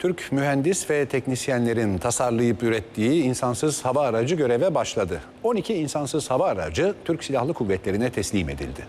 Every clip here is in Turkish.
Türk mühendis ve teknisyenlerin tasarlayıp ürettiği insansız hava aracı göreve başladı. 12 insansız hava aracı Türk Silahlı Kuvvetleri'ne teslim edildi.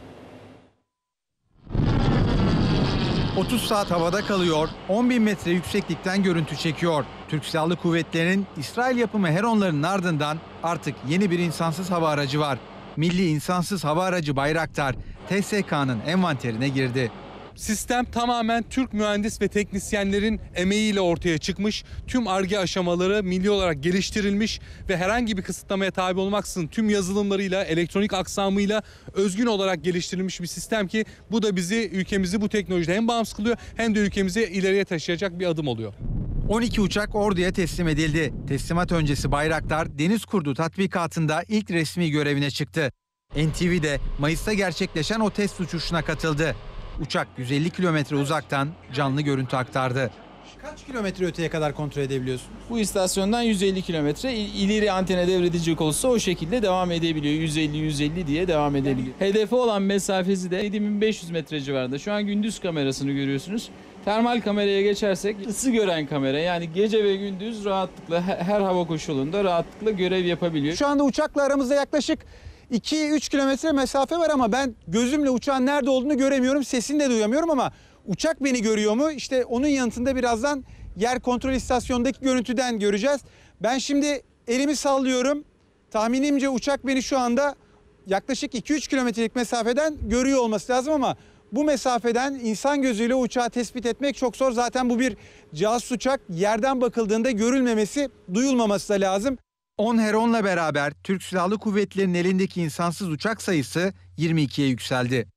30 saat havada kalıyor, 10.000 metre yükseklikten görüntü çekiyor. Türk Silahlı Kuvvetleri'nin İsrail yapımı Heron'ların ardından artık yeni bir insansız hava aracı var. Milli İnsansız Hava Aracı Bayraktar, TSK'nın envanterine girdi. Sistem tamamen Türk mühendis ve teknisyenlerin emeğiyle ortaya çıkmış. Tüm Ar-Ge aşamaları milli olarak geliştirilmiş ve herhangi bir kısıtlamaya tabi olmaksızın tüm yazılımlarıyla, elektronik aksamıyla özgün olarak geliştirilmiş bir sistem ki bu da ülkemizi bu teknolojide hem bağımsız kılıyor hem de ülkemizi ileriye taşıyacak bir adım oluyor. 12 uçak orduya teslim edildi. Teslimat öncesi Bayraktar Deniz Kurdu tatbikatında ilk resmi görevine çıktı. NTV'de Mayıs'ta gerçekleşen o test uçuşuna katıldı. Uçak 150 kilometre uzaktan canlı görüntü aktardı. Kaç kilometre öteye kadar kontrol edebiliyorsunuz? Bu istasyondan 150 kilometre ileri antene devredecek olursa o şekilde devam edebiliyor. 150-150 diye devam edebiliyor. Hedefe olan mesafesi de 7500 metre civarında. Şu an gündüz kamerasını görüyorsunuz. Termal kameraya geçersek ısı gören kamera, yani gece ve gündüz rahatlıkla her hava koşulunda rahatlıkla görev yapabiliyor. Şu anda uçakla aramızda yaklaşık 2-3 kilometre mesafe var ama ben gözümle uçağın nerede olduğunu göremiyorum, sesini de duyamıyorum ama uçak beni görüyor mu? İşte onun yanıtında birazdan yer kontrol istasyonundaki görüntüden göreceğiz. Ben şimdi elimi sallıyorum. Tahminimce uçak beni şu anda yaklaşık 2-3 kilometrelik mesafeden görüyor olması lazım ama bu mesafeden insan gözüyle uçağı tespit etmek çok zor. Zaten bu bir casus uçak, yerden bakıldığında görülmemesi, duyulmaması da lazım. 10 Heron'la beraber Türk Silahlı Kuvvetleri'nin elindeki insansız uçak sayısı 22'ye yükseldi.